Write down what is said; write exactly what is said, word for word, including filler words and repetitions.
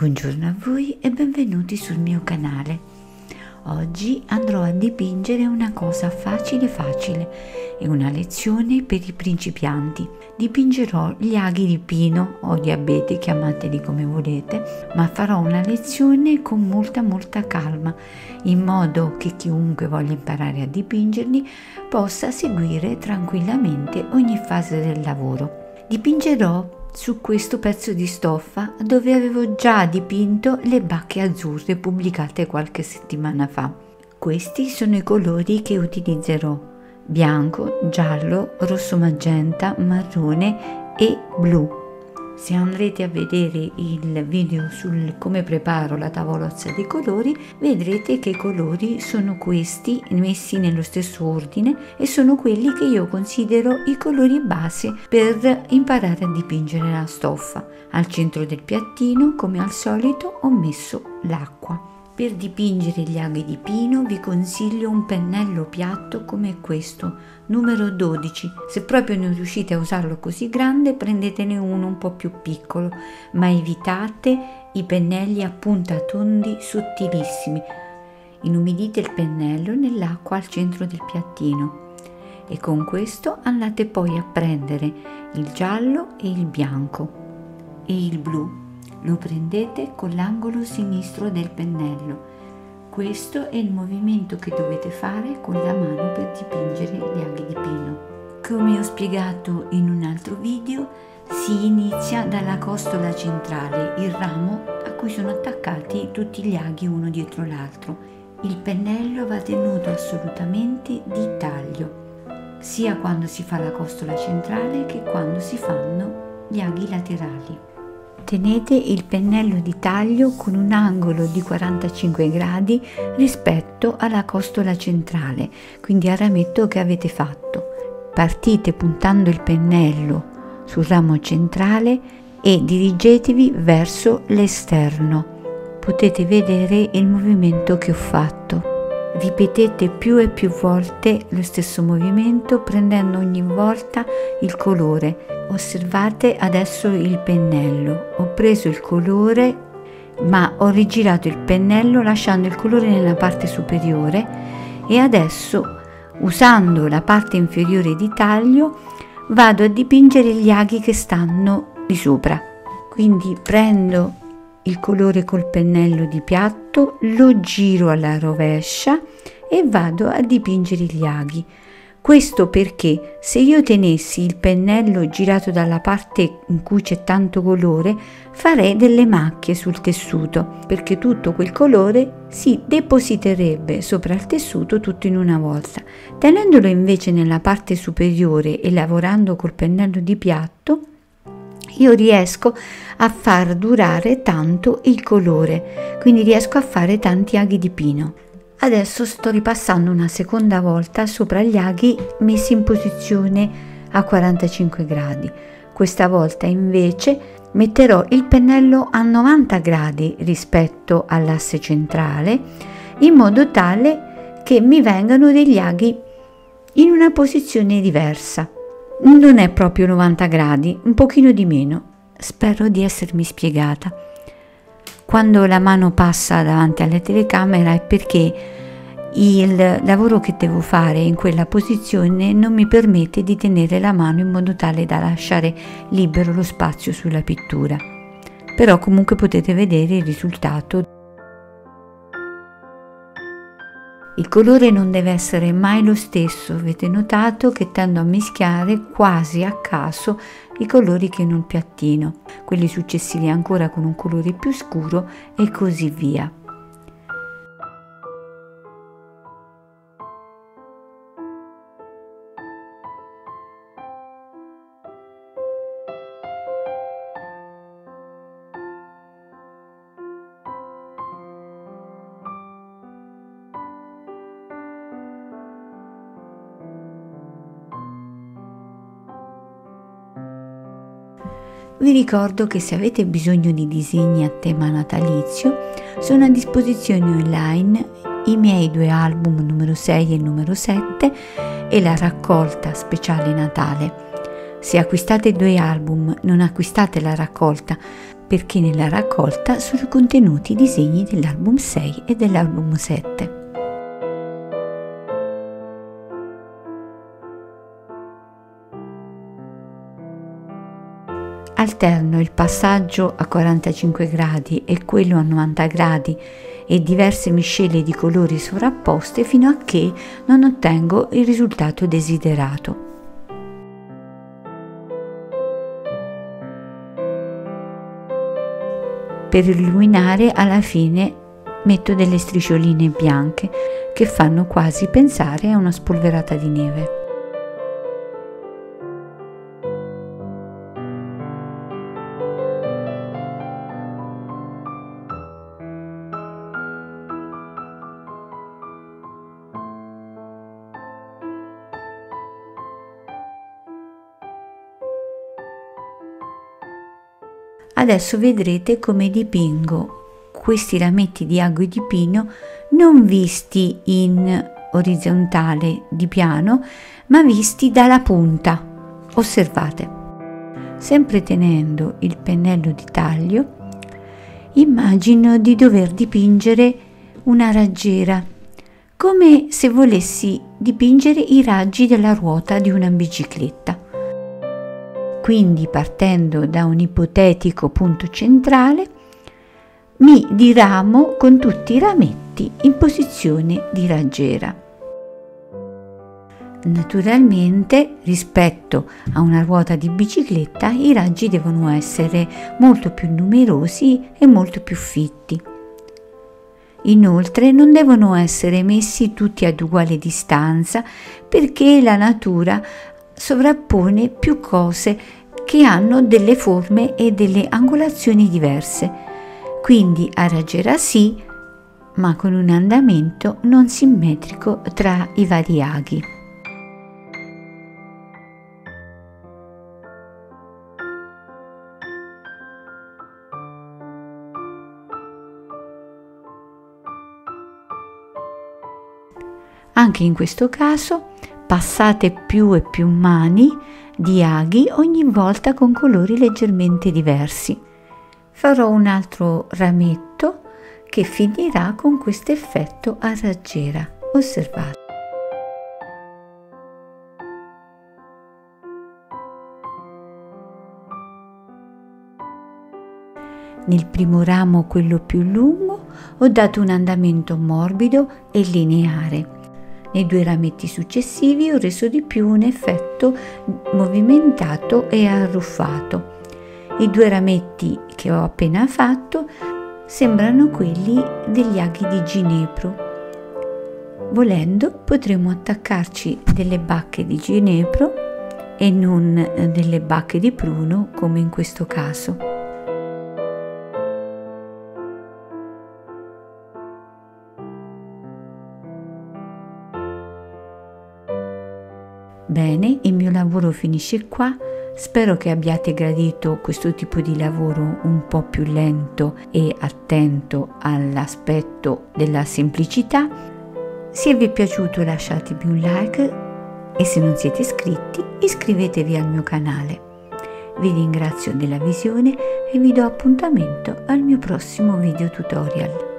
Buongiorno a voi e benvenuti sul mio canale. Oggi andrò a dipingere una cosa facile facile e una lezione per i principianti. Dipingerò gli aghi di pino o di abete, chiamateli come volete, ma farò una lezione con molta molta calma, in modo che chiunque voglia imparare a dipingerli possa seguire tranquillamente ogni fase del lavoro. Dipingerò su questo pezzo di stoffa dove avevo già dipinto le bacche azzurre pubblicate qualche settimana fa. Questi sono i colori che utilizzerò: bianco, giallo, rosso magenta, marrone e blu. Se andrete a vedere il video sul come preparo la tavolozza dei colori, vedrete che i colori sono questi, messi nello stesso ordine, e sono quelli che io considero i colori base per imparare a dipingere la stoffa. Al centro del piattino, come al solito, ho messo l'acqua. Per dipingere gli aghi di pino vi consiglio un pennello piatto come questo, numero dodici. Se proprio non riuscite a usarlo così grande, prendetene uno un po' più piccolo, ma evitate i pennelli a punta tondi sottilissimi. Inumidite il pennello nell'acqua al centro del piattino e con questo andate poi a prendere il giallo e il bianco, e il blu lo prendete con l'angolo sinistro del pennello. Questo è il movimento che dovete fare con la mano per dipingere gli aghi di pino. Come ho spiegato in un altro video, si inizia dalla costola centrale, il ramo a cui sono attaccati tutti gli aghi uno dietro l'altro. Il pennello va tenuto assolutamente di taglio, sia quando si fa la costola centrale che quando si fanno gli aghi laterali. Tenete il pennello di taglio con un angolo di quarantacinque gradi rispetto alla costola centrale, quindi al rametto che avete fatto. Partite puntando il pennello sul ramo centrale e dirigetevi verso l'esterno. Potete vedere il movimento che ho fatto. Ripetete più e più volte lo stesso movimento, prendendo ogni volta il colore. Osservate adesso il pennello. Ho preso il colore, ma ho rigirato il pennello lasciando il colore nella parte superiore, e adesso, usando la parte inferiore di taglio, vado a dipingere gli aghi che stanno di sopra. Quindi prendo il colore col pennello di piatto, lo giro alla rovescia e vado a dipingere gli aghi. Questo perché se io tenessi il pennello girato dalla parte in cui c'è tanto colore, farei delle macchie sul tessuto, perché tutto quel colore si depositerebbe sopra il tessuto tutto in una volta. Tenendolo invece nella parte superiore e lavorando col pennello di piatto, io riesco a far durare tanto il colore, quindi riesco a fare tanti aghi di pino. Adesso sto ripassando una seconda volta sopra gli aghi messi in posizione a quarantacinque gradi. Questa volta invece metterò il pennello a novanta gradi rispetto all'asse centrale, in modo tale che mi vengano degli aghi in una posizione diversa. Non è proprio novanta gradi, un pochino di meno. Spero di essermi spiegata. Quando la mano passa davanti alla telecamera è perché il lavoro che devo fare in quella posizione non mi permette di tenere la mano in modo tale da lasciare libero lo spazio sulla pittura. Però comunque potete vedere il risultato. Il colore non deve essere mai lo stesso. Avete notato che tendo a mischiare quasi a caso i colori che in un piattino, quelli successivi ancora con un colore più scuro e così via. Vi ricordo che se avete bisogno di disegni a tema natalizio, sono a disposizione online i miei due album numero sei e numero sette e la raccolta speciale Natale. Se acquistate due album, non acquistate la raccolta, perché nella raccolta sono contenuti i disegni dell'album sei e dell'album sette. Alterno il passaggio a quarantacinque gradi e quello a novanta gradi e diverse miscele di colori sovrapposte fino a che non ottengo il risultato desiderato. Per illuminare alla fine metto delle striscioline bianche che fanno quasi pensare a una spolverata di neve. Adesso vedrete come dipingo questi rametti di ago di pino non visti in orizzontale di piano, ma visti dalla punta. Osservate. Sempre tenendo il pennello di taglio, immagino di dover dipingere una raggiera, come se volessi dipingere i raggi della ruota di una bicicletta. Quindi, partendo da un ipotetico punto centrale, mi diramo con tutti i rametti in posizione di raggiera. Naturalmente, rispetto a una ruota di bicicletta, i raggi devono essere molto più numerosi e molto più fitti. Inoltre, non devono essere messi tutti ad uguale distanza, perché la natura sovrappone più cose che hanno delle forme e delle angolazioni diverse, quindi a raggiera sì, ma con un andamento non simmetrico tra i vari aghi. Anche in questo caso passate più e più mani di aghi ogni volta con colori leggermente diversi. Farò un altro rametto che finirà con questo effetto a raggiera. Osservate. Nel primo ramo, quello più lungo, ho dato un andamento morbido e lineare. Nei due rametti successivi ho reso di più un effetto movimentato e arruffato. I due rametti che ho appena fatto sembrano quelli degli aghi di ginepro. Volendo potremo attaccarci delle bacche di ginepro e non delle bacche di pruno come in questo caso. Bene, il mio lavoro finisce qua. Spero che abbiate gradito questo tipo di lavoro un po' più lento e attento all'aspetto della semplicità. Se vi è piaciuto lasciatemi un like e se non siete iscritti iscrivetevi al mio canale. Vi ringrazio della visione e vi do appuntamento al mio prossimo video tutorial.